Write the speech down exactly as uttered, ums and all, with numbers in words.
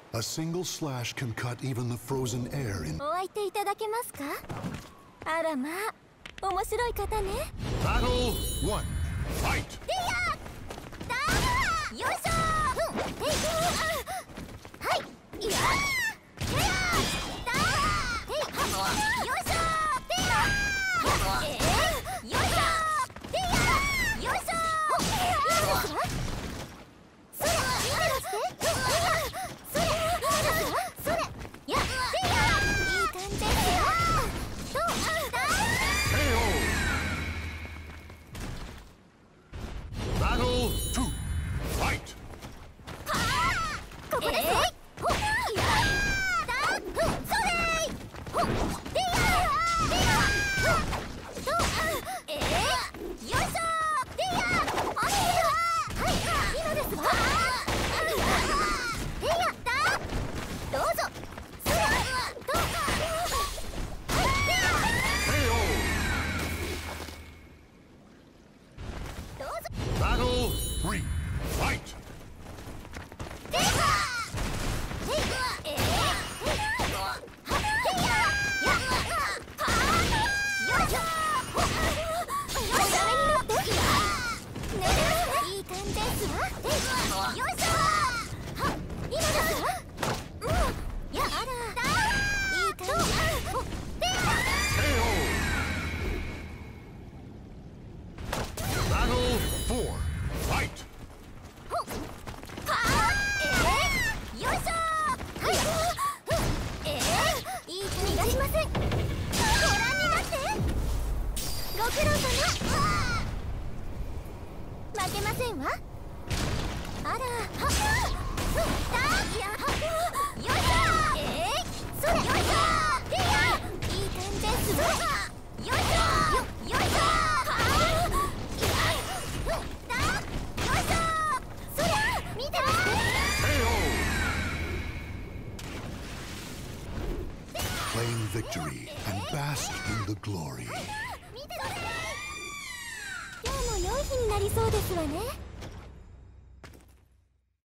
A single slash can cut even the frozen air in. お相手いただけますか？あらまあ、面白い方ね。 Battle one. Fight. でやだーよいしょー、うん、えいはいいやーでやだーえいはよいしょーでやーえいよいしょーでやーよいしょーいいですわそれ見てらしてそれそれやでやいい感じですよどうだ Battle two. Fight. ここです。ほっ、いやだ、ふん、それい。ほっ、でや、でや、ふん、どう、えー、よいしょ、でや、あれや、はい、今ですわ。いや、でや、だ、どうぞ。それ、どう、はい、でや。どうぞ。 Battle three. Fight. でや。えー、えー、はっ、でや、や、はー、よいしょ。ほっ、おダメになって。いや、ね、いい感じですわ。で、よいしょ。はっ、今ですわ。うん、や、あら、いい感じ。ほっ、でや。 Battle four. Fight. ほっ、はー、えー、よいしょ。はい、えー、いい感じ。逃がしません。ご覧になって。ご苦労様。負けませんわ。あら、はっ、ふん、だ、いや、はっ、よいしょ。えー、それ、よいしょ。でや、いい感じですわ。よいしょ。よ、よいしょ。はー、いや、ふん、だ、よいしょ。それ、見てまして。 Claim victory and bask in the glory. 見てください。今日も良い日になりそうですわね。